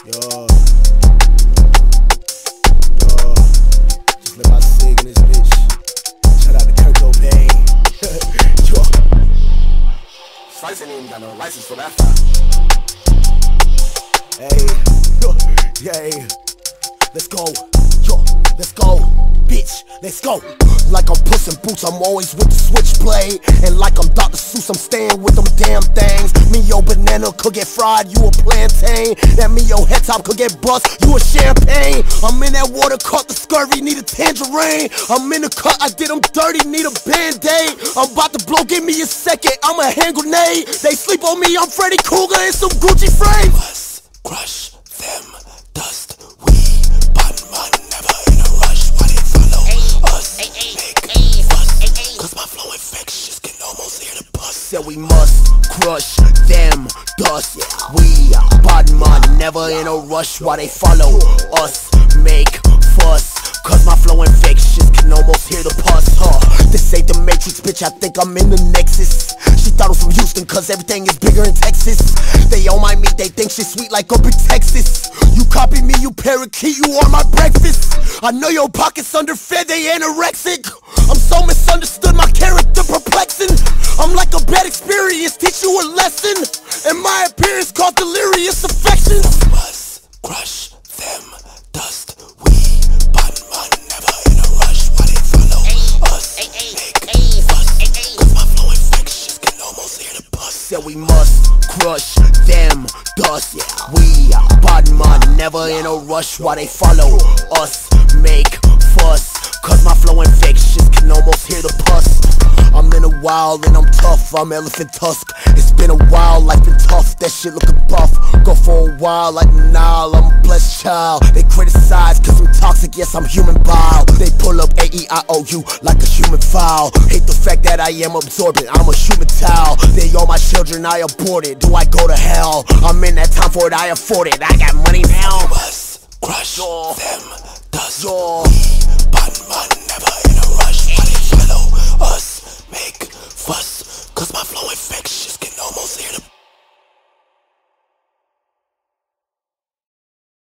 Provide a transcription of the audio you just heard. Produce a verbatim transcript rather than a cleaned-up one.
Yo, yo, just let my sig in this bitch. Shout out to Kurt Cobain. Yo, Slice ain't even got no license for that file. Hey, hey, let's go. Yo, let's go, bitch, let's go. Like I'm Puss in Boots, I'm always with the switchblade. And like I'm Doctor Seuss, I'm staying with them damn things. Me, your banana could get fried, you a plantain. That me, your head top could get bust, you a champagne. I'm in that water, caught the scurvy, need a tangerine. I'm in the cut, I did them dirty, need a band-aid. I'm about to blow, give me a second, I'm a hand grenade. They sleep on me, I'm Freddy Krueger in some Gucci frames. Crush them, dust, we, button man, never in a rush. Why they follow us, make fuss, cause my flow infectious, can almost hear the bust. Said we must crush them, dust, we, button man, never in a rush. Why they follow us, make fuss, cause my flow infectious, can almost hear the pus, huh? This ain't the Matrix, bitch, I think I'm in the Nexus. She thought it was from Houston, cause everything is bigger in Texas. They on my meat, they think shit sweet like up in Texas. You copy me, you parakeet, you are my breakfast. I know your pockets underfed, they anorexic. I'm so misunderstood, my character perplexing. I'm like a bad experience, teach you a lesson. And my appearance called delirious affection. Must crush them, dust, we, button man, never in a rush. Why they follow us, make fuss, cause my flow infectious, can almost hear the bust. Said we must crush them, dust, we, button man, never in a rush. Why they follow us, make fuss, cause my flow infectious, can almost hear the pus. I'm in a wild and I'm tough, I'm Elephant Tusk. It's been a while, life been tough, that shit looking buff. Go for a while like Nile, I'm a blessed child. They criticize cause I'm toxic, yes I'm human bile. They pull up A E I O U like a human file. Hate the fact that I am absorbent, I'm a human towel. They all my children, I aborted, do I go to hell? I'm in that time for it, I afford it, I got money now. Must crush Yo. them, dust, Yo. we, button man, never